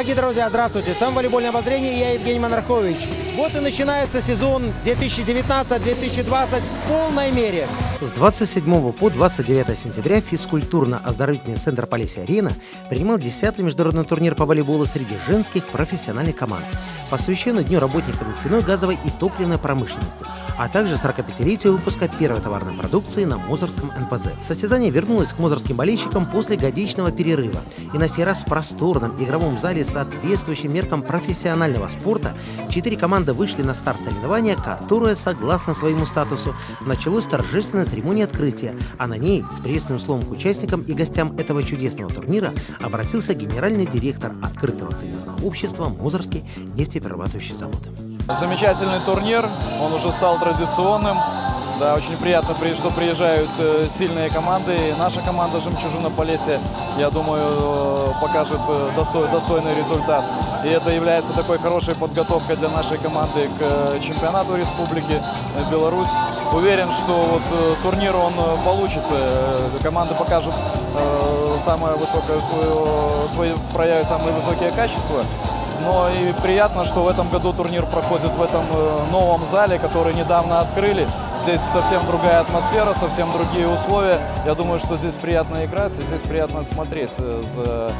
Дорогие друзья, здравствуйте! С вами волейбольное обозрение, я Евгений Монархович. Вот и начинается сезон 2019-2020 в полной мере. С 27 по 29 сентября физкультурно-оздоровительный центр Полесье-Арена принимал 10-й международный турнир по волейболу среди женских профессиональных команд, посвященный Дню работника нефтяной, газовой и топливной промышленности, а также 45-летию выпуска первой товарной продукции на Мозырском НПЗ. Состязание вернулось к мозырским болельщикам после годичного перерыва. И на сей раз в просторном игровом зале, соответствующим меркам профессионального спорта, 4 команды вышли на старт соревнования, которое, согласно своему статусу, началось торжественная церемония открытия, а на ней с приветственным словом к участникам и гостям этого чудесного турнира обратился генеральный директор открытого акционерного общества «Мозырский нефтеперерабатывающий завод». Замечательный турнир, он уже стал традиционным. Да, очень приятно, что приезжают сильные команды. И наша команда «Жемчужина Полесья», я думаю, покажет достойный результат. И это является такой хорошей подготовкой для нашей команды к чемпионату Республики Беларусь. Уверен, что вот турнир он получится. Команда покажет самое высокое, проявит самые высокие качества. Но и приятно, что в этом году турнир проходит в этом новом зале, который недавно открыли. Здесь совсем другая атмосфера, совсем другие условия. Я думаю, что здесь приятно играть, и здесь приятно смотреть за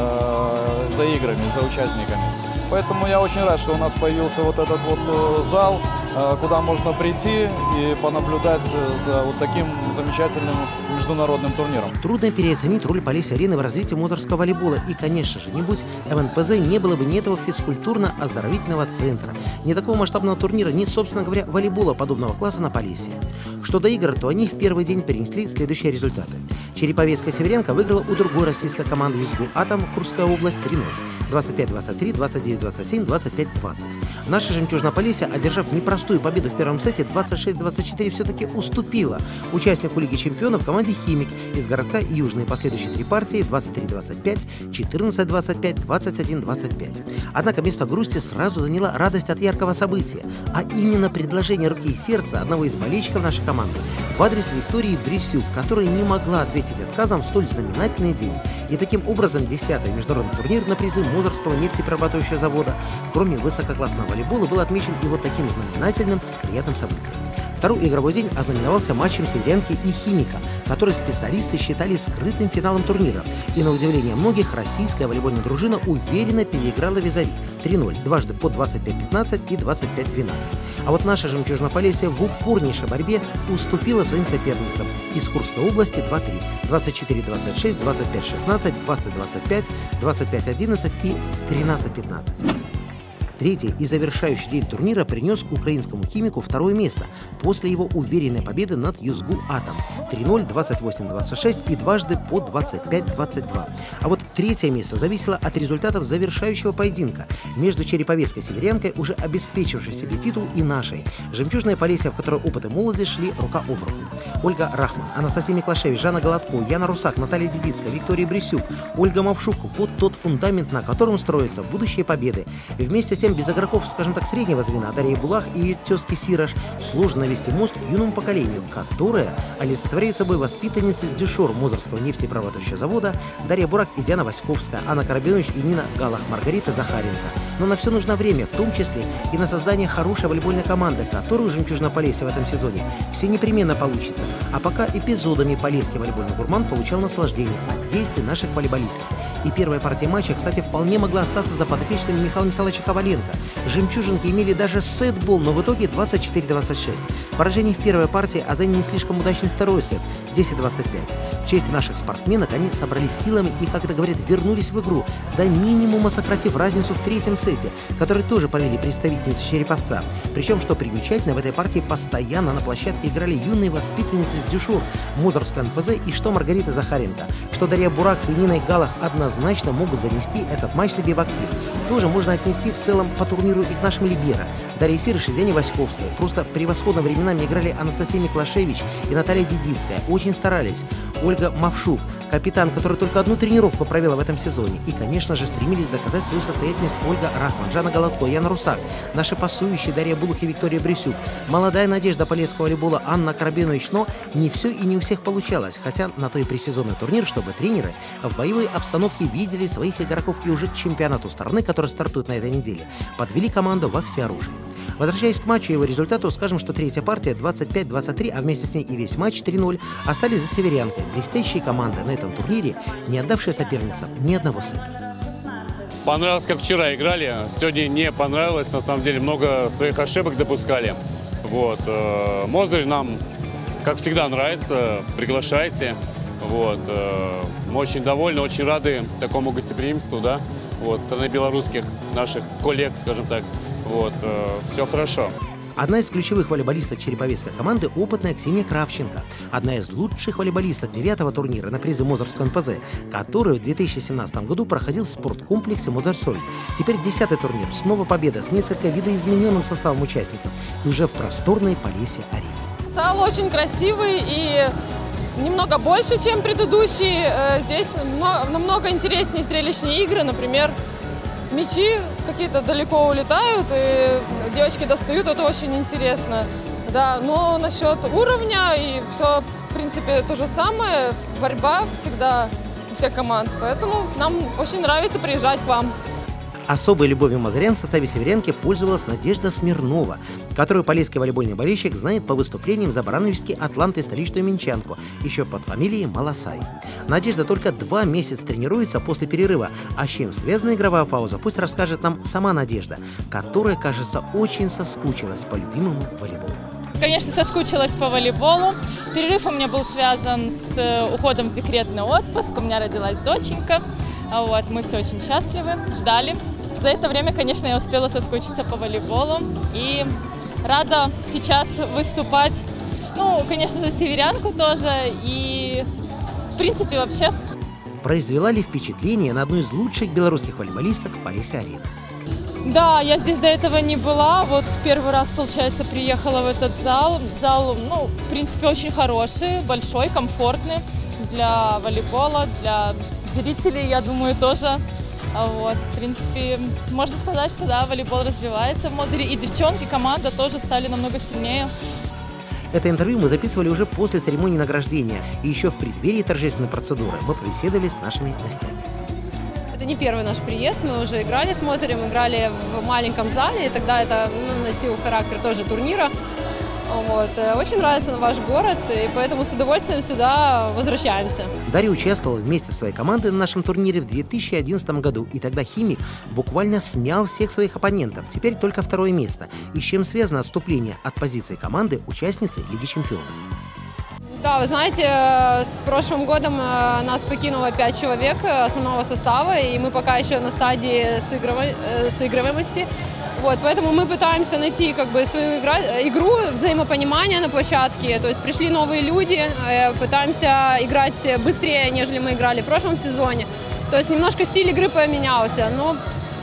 играми, за участниками. Поэтому я очень рад, что у нас появился вот этот вот зал, куда можно прийти и понаблюдать за вот таким замечательным международным турниром. Трудно переоценить роль Полесье-Арены в развитии мозырского волейбола. И, конечно же, не будь МНПЗ, не было бы ни этого физкультурно-оздоровительного центра, ни такого масштабного турнира, ни, собственно говоря, волейбола подобного класса на Полесье. Что до игр, то они в первый день перенесли следующие результаты. Череповецкая-Северянка выиграла у другой российской команды «Юзгу Атом» Курская область 3-0. 25-23, 29-27, 25-20. Наша «Жемчужина Полесье», одержав непростую победу в первом сете, 26-24 все-таки уступила участнику Лиги чемпионов команде «Химик» из городка Южной. Последующие 3 партии 23-25, 14-25, 21-25. Однако место грусти сразу заняла радость от яркого события, а именно предложение руки и сердца одного из болельщиков нашей команды в адрес Виктории Брисюк, которая не могла ответить отказом в столь знаменательный день. И таким образом 10-й международный турнир на призы Мозырского нефтеперерабатывающего завода, кроме высококлассного волейбола, был отмечен и вот таким знаменательным приятным событием. Второй игровой день ознаменовался матчем Северянки и Химика, который специалисты считали скрытым финалом турнира. И на удивление многих, российская волейбольная дружина уверенно переиграла визави 3-0, дважды по 25-15 и 25-12. А вот наша «Жемчужина Полесье» в упорнейшей борьбе уступила своим соперницам из Курской области 2-3, 24-26, 25-16, 20-25, 25-11 и 13-15. Третий и завершающий день турнира принес украинскому «Химику» второе место после его уверенной победы над «Юзгу Атом» 3-0, 28-26 и дважды по 25-22. А вот третье место зависело от результатов завершающего поединка между Череповецкой Северянкой, уже обеспечившей себе титул, и нашей «Жемчужной Полесье», в которой опыт и молодость шли рука об руку. Ольга Рахман, Анастасия Миклашевич, Жанна Голодко, Яна Русак, Наталья Дедицкая, Виктория Брисюк, Ольга Мавшук – вот тот фундамент, на котором строятся будущие победы. И вместе с тем, без игроков, скажем так, среднего звена, Дарья Булах и ее тезки Сираж, сложно навести мост к юному поколению, которое олицетворяет собой воспитанницы с Дюшор Мозырского нефтеперерабатывающего завода Дарья Бурак и Диана Васьковская, Анна Коробинович и Нина Галах, Маргарита Захаренко. Но на все нужно время, в том числе и на создание хорошей волейбольной команды, которую «Жемчужина Полесье» в этом сезоне все непременно получится. А пока эпизодами полесский волейбольный гурман получал наслаждение от действий наших волейболистов. И первая партия матча, кстати, вполне могла остаться за подопечными Михаила Михайловича Коваленко. Жемчужинки имели даже сетбол, но в итоге 24-26. Поражение в первой партии, а за ней не слишком удачный второй сет 10-25. В честь наших спортсменок они собрались силами и, как это говорят, вернулись в игру, до минимума сократив разницу в третьем сете, который тоже повели представительницы Череповца. Причем, что примечательно, в этой партии постоянно на площадке играли юные воспитанницы с Дюшор Мозырского НПЗ, и что Маргарита Захаренко, что Дарья Бурак с Ниной Галах однозначно могут занести этот матч себе в актив. Тоже можно отнести в целом по турниру и к нашим либеро. Дарья Сирыш и Зеня Васьковская. Просто превосходно временами играли Анастасия Миклашевич и Наталья Дедицкая. Очень старались. Ольга Мавшук, капитан, который только одну тренировку провела в этом сезоне. И, конечно же, стремились доказать свою состоятельность Ольга Рахман, Жанна Голодко, Яна Русак, наши пасующие Дарья Булах и Виктория Брюсюк, молодая надежда полесского волейбола Анна Коробинович. Но не все и не у всех получалось. Хотя на то и предсезонный турнир, чтобы тренеры в боевой обстановке видели своих игроков и уже к чемпионату страны, который стартует на этой неделе, подвели команду во всеоружие. Возвращаясь к матчу и его результату, скажем, что третья партия 25-23, а вместе с ней и весь матч 3-0 остались за северянкой. Блестящие команды на этом турнире, не отдавшие соперницам ни одного сета. Понравилось, как вчера играли. Сегодня не понравилось. На самом деле много своих ошибок допускали. Вот. Мозырь нам, как всегда, нравится. Приглашайте. Вот. Мы очень довольны, очень рады такому гостеприимству, да, вот, со стороны белорусских наших коллег, скажем так. Вот. Все хорошо. Одна из ключевых волейболисток череповецкой команды – опытная Ксения Кравченко. Одна из лучших волейболисток 9-го турнира на призы Мозырского НПЗ, который в 2017 году проходил в спорткомплексе «Мозырь-Соль». Теперь 10-й турнир. Снова победа с несколько видоизмененным составом участников и уже в просторной Полесье-арене. Зал очень красивый и немного больше, чем предыдущий. Здесь намного интереснее зрелищные игры. Например, мячи какие-то далеко улетают, и девочки достают, это очень интересно. Да, но насчет уровня и все, в принципе, то же самое. Борьба всегда у всех команд, поэтому нам очень нравится приезжать к вам. Особой любовью мозырян в составе северянки пользовалась Надежда Смирнова, которую полесский волейбольный болельщик знает по выступлениям за барановичский Атлант и столичную Минчанку, еще под фамилией Маласай. Надежда только 2 месяца тренируется после перерыва, а с чем связана игровая пауза, пусть расскажет нам сама Надежда, которая, кажется, очень соскучилась по любимому волейболу. Конечно, соскучилась по волейболу. Перерыв у меня был связан с уходом в декретный отпуск. У меня родилась доченька. Вот, мы все очень счастливы, ждали. За это время, конечно, я успела соскучиться по волейболу. И рада сейчас выступать, ну, конечно, за северянку тоже. И, в принципе, вообще. Произвела ли впечатление на одну из лучших белорусских волейболисток Полесье-арены? Да, я здесь до этого не была. Вот первый раз, получается, приехала в этот зал. Зал, ну, в принципе, очень хороший, большой, комфортный для волейбола, для зрителей, я думаю, тоже. Вот, в принципе, можно сказать, что да, волейбол развивается в Мозыре, и девчонки, команда тоже стали намного сильнее. Это интервью мы записывали уже после церемонии награждения, и еще в преддверии торжественной процедуры мы побеседовали с нашими гостями. Это не первый наш приезд, мы уже играли с Мозырем, играли в маленьком зале, и тогда это носило характер тоже турнира. Вот. Очень нравится ваш город, и поэтому с удовольствием сюда возвращаемся. Дарья участвовала вместе со своей командой на нашем турнире в 2011 году, и тогда «Химик» буквально смял всех своих оппонентов. Теперь только 2-е место. И с чем связано отступление от позиции команды участницы Лиги чемпионов? Да, вы знаете, с прошлым годом нас покинуло 5 человек основного состава, и мы пока еще на стадии сыгрываемости. Вот, поэтому мы пытаемся найти как бы свою игру, взаимопонимание на площадке. То есть пришли новые люди, пытаемся играть быстрее, нежели мы играли в прошлом сезоне. То есть немножко стиль игры поменялся. Но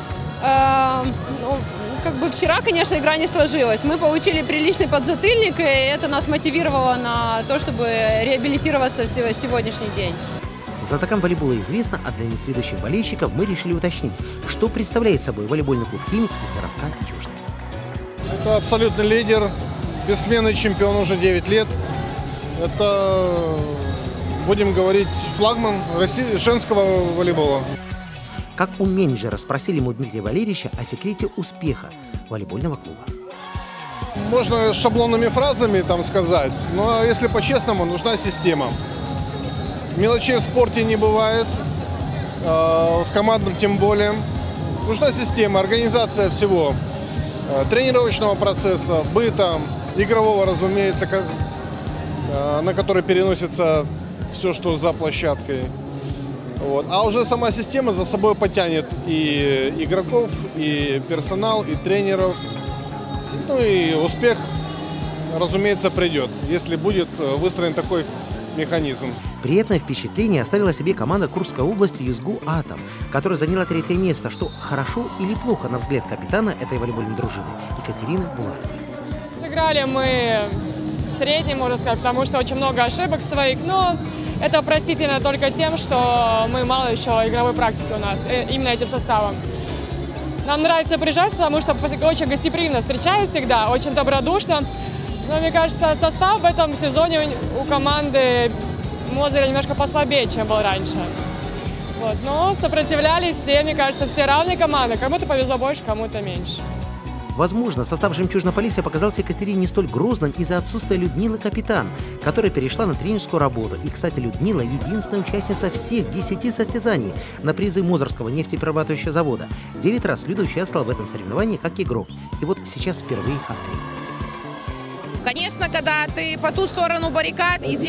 как бы вчера, конечно, игра не сложилась. Мы получили приличный подзатыльник, и это нас мотивировало на то, чтобы реабилитироваться в сегодняшний день. Знатокам волейбола известно, а для несведущих болельщиков мы решили уточнить, что представляет собой волейбольный клуб «Химик» из городка Южный. Это абсолютный лидер, бессменный чемпион уже 9 лет. Это, будем говорить, флагман женского волейбола. Как у менеджера спросили мы Дмитрия Валерьевича о секрете успеха волейбольного клуба. Можно шаблонными фразами там сказать, но если по-честному, нужна система. Мелочей в спорте не бывает, в командном тем более. Нужна система, организация всего. Тренировочного процесса, быта, игрового, разумеется, на который переносится все, что за площадкой. Вот. А уже сама система за собой потянет и игроков, и персонал, и тренеров. Ну и успех, разумеется, придет, если будет выстроен такой механизм. Приятное впечатление оставила себе команда Курской области «Юзгу Атом», которая заняла 3-е место, что хорошо или плохо, на взгляд капитана этой волейбольной дружины Екатерины Булатовой. Сыграли мы средний, можно сказать, потому что очень много ошибок своих, но это простительно только тем, что мы мало еще игровой практики у нас, именно этим составом. Нам нравится приезжать, потому что очень гостеприимно встречают всегда, очень добродушно. Но мне кажется, состав в этом сезоне у команды Мозыря немножко послабее, чем был раньше. Вот. Но сопротивлялись все, мне кажется, все равные команды. Кому-то повезло больше, кому-то меньше. Возможно, состав «Жемчужной Полесья» показался Екатерине не столь грозным из-за отсутствия Людмилы Капитан, которая перешла на тренерскую работу. И, кстати, Людмила – единственная участница всех 10 состязаний на призы Мозырского нефтеперерабатывающего завода. 9 раз Люда участвовала в этом соревновании как игрок. И вот сейчас впервые как тренер. Конечно, когда ты по ту сторону баррикад и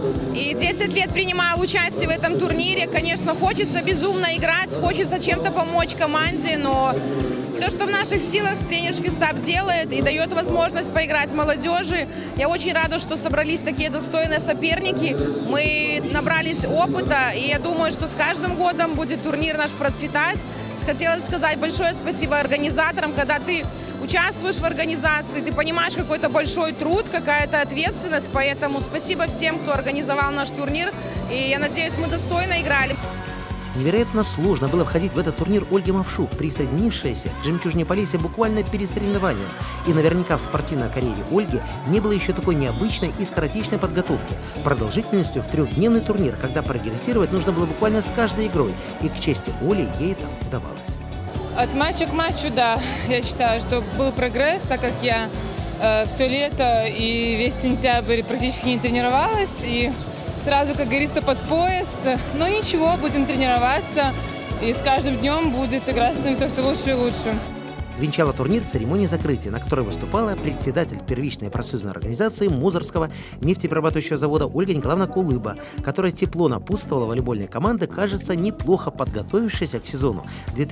10 лет принимал участие в этом турнире, конечно, хочется безумно играть, хочется чем-то помочь команде, но все, что в наших силах, тренерский штаб делает и дает возможность поиграть молодежи. Я очень рада, что собрались такие достойные соперники. Мы набрались опыта, и я думаю, что с каждым годом будет турнир наш процветать. Хотелось сказать большое спасибо организаторам, когда ты участвуешь в организации, ты понимаешь какой-то большой труд, какая-то ответственность, поэтому спасибо всем, кто организовал наш турнир, и я надеюсь, мы достойно играли. Невероятно сложно было входить в этот турнир Ольге Мавшук, присоединившейся к «Жемчужной Полесье» буквально перед соревнованием. И наверняка в спортивной карьере Ольги не было еще такой необычной и скоротечной подготовки, продолжительностью в 3-дневный турнир, когда прогрессировать нужно было буквально с каждой игрой. И к чести Оли ей это удавалось. От матча к матчу, да, я считаю, что был прогресс, так как я все лето и весь сентябрь практически не тренировалась, и сразу, как говорится, под поезд. Но ничего, будем тренироваться, и с каждым днем будет игра становиться все лучше и лучше. Венчала турнир церемония закрытия, на которой выступала председатель первичной профсоюзной организации Мозырского нефтеперерабатывающего завода Ольга Николаевна Кулыба, которая тепло напутствовала волейбольные команды, кажется, неплохо подготовившейся к сезону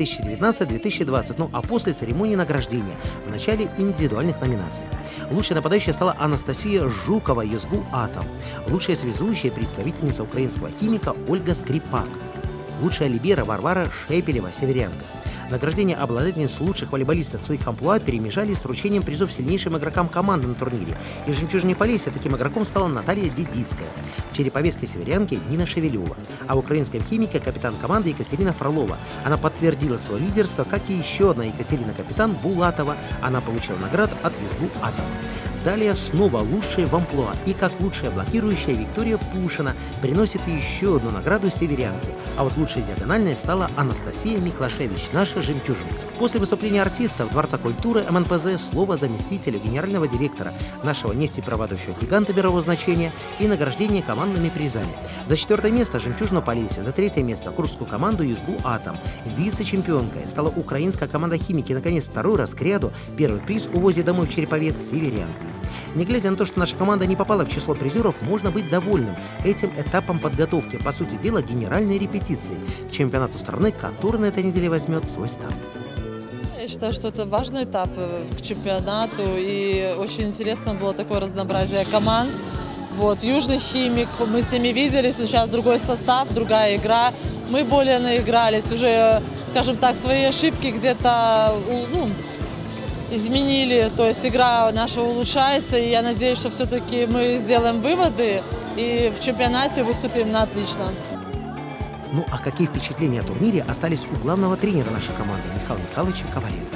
2019-2020, ну а после церемонии награждения в начале индивидуальных номинаций. Лучшей нападающей стала Анастасия Жукова, «Юзгу Атом». Лучшая связующая представительница украинского химика Ольга Скрипак. Лучшая либера Варвара Шепелева, северянка. Награждение обладательниц лучших волейболистов своих амплуа перемежались с вручением призов сильнейшим игрокам команды на турнире. И в «Жемчужной Полесье» таким игроком стала Наталья Дедицкая, в череповецкой северянке Нина Шевелева, а в украинском химике капитан команды Екатерина Фролова. Она подтвердила свое лидерство, как и еще одна Екатерина-капитан Булатова. Она получила награду от «Юзгу Атом». Далее снова лучшие в амплуа. И как лучшая блокирующая Виктория Пушина приносит еще одну награду северянке. А вот лучшей диагональной стала Анастасия Миклашевич, наша жемчужинка. После выступления артистов Дворца культуры МНПЗ слово заместителю генерального директора нашего нефтеперерабатывающего гиганта мирового значения и награждение командными призами. За 4-е место «Жемчужную Полесье», за 3-е место курскую команду «Юзгу Атом». Вице-чемпионкой стала украинская команда «Химики». Наконец, 2-й раз к ряду первый приз увозит домой в Череповец северянка. Не глядя на то, что наша команда не попала в число призеров, можно быть довольным этим этапом подготовки, по сути дела, генеральной репетиции к чемпионату страны, который на этой неделе возьмет свой старт. Я считаю, что это важный этап к чемпионату, и очень интересно было такое разнообразие команд. Вот, Южный химик, мы с ними виделись, но сейчас другой состав, другая игра. Мы более наигрались, уже, скажем так, свои ошибки где-то, изменили, то есть игра наша улучшается, и я надеюсь, что все-таки мы сделаем выводы и в чемпионате выступим на отлично. Ну а какие впечатления о турнире остались у главного тренера нашей команды Михаила Михайловича Коваленко?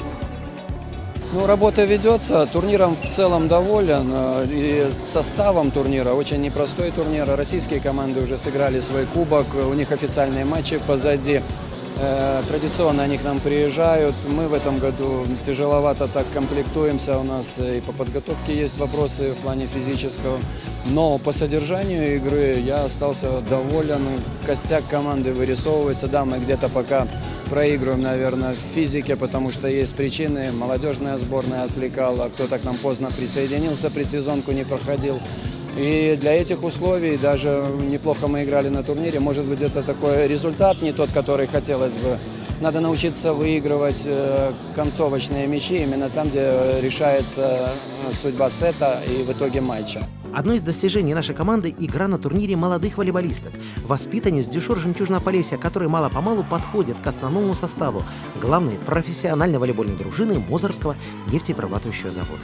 Работа ведется, турниром в целом доволен, и составом турнира, очень непростой турнир. Российские команды уже сыграли свой кубок, у них официальные матчи позади. Традиционно они к нам приезжают. Мы в этом году тяжеловато так комплектуемся. У нас и по подготовке есть вопросы в плане физического. Но по содержанию игры я остался доволен. Костяк команды вырисовывается. Да, мы где-то пока проигрываем, наверное, в физике, потому что есть причины. Молодежная сборная отвлекала, кто-то к нам поздно присоединился, предсезонку не проходил. И для этих условий даже неплохо мы играли на турнире. Может быть, это такой результат, не тот, который хотелось бы. Надо научиться выигрывать концовочные мячи именно там, где решается судьба сета и в итоге матча. Одно из достижений нашей команды – игра на турнире молодых волейболисток. Воспитанниц дюшор «Жемчужного Полесья», которые мало-помалу подходят к основному составу главной профессиональной волейбольной дружины Мозырского нефтеперерабатывающего завода.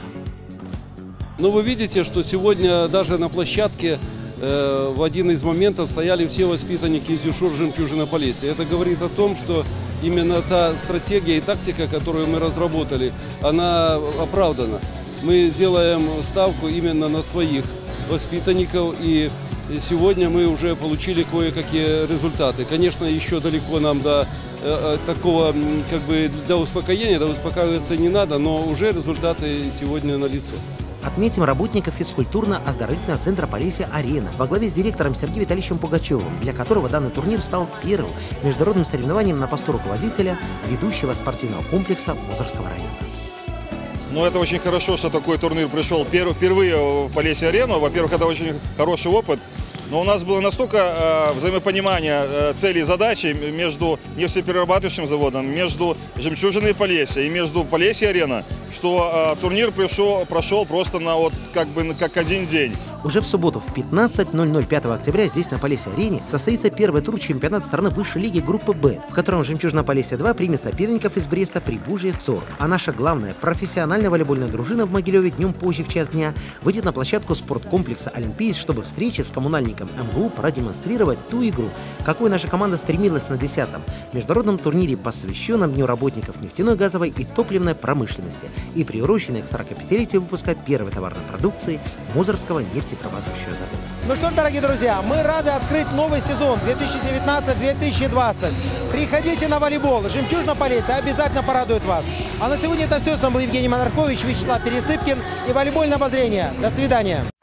Но вы видите, что сегодня даже на площадке в один из моментов стояли все воспитанники из дюшор «Жемчужного Полесья». Это говорит о том, что именно та стратегия и тактика, которую мы разработали, она оправдана. Мы сделаем ставку именно на своих воспитанников, и сегодня мы уже получили кое-какие результаты. Конечно, еще далеко нам до такого, до успокоения, до успокаиваться не надо, но уже результаты сегодня налицо. Отметим работников физкультурно-оздоровительного центра «Полесье-Арена» во главе с директором Сергеем Витальевичем Пугачевым, для которого данный турнир стал первым международным соревнованием на посту руководителя ведущего спортивного комплекса Мозырского района. Ну, это очень хорошо, что такой турнир пришел впервые в Полесье-Арену. Во-первых, это очень хороший опыт. Но у нас было настолько взаимопонимание целей и задачи между нефтеперерабатывающим заводом, между «Жемчужиной Полесья» и между Полесье-Арена, что турнир прошел просто как один день. Уже в субботу в 15:00 5 октября здесь на Полесье-Арене состоится первый тур чемпионата страны высшей лиги группы «Б», в котором «Жемчужное Полесье-2» примет соперников из Бреста Прибужье ЦОР. А наша главная профессиональная волейбольная дружина в Могилеве днем позже в час дня выйдет на площадку спорткомплекса «Олимпиец», чтобы встрече с коммунальником МГУ продемонстрировать ту игру, какой наша команда стремилась на 10-м международном турнире, посвященном Дню работников нефтяной, газовой и топливной промышленности и приуроченной к 45-летию выпуска первой товарной продукции Мозырского нефтеперерабатывающего завода. Ну что ж, дорогие друзья, мы рады открыть новый сезон 2019-2020. Приходите на волейбол. «Жемчужное Полесье» обязательно порадует вас. А на сегодня это все. С вами был Евгений Монархович, Вячеслав Пересыпкин и волейбольное обозрение. До свидания.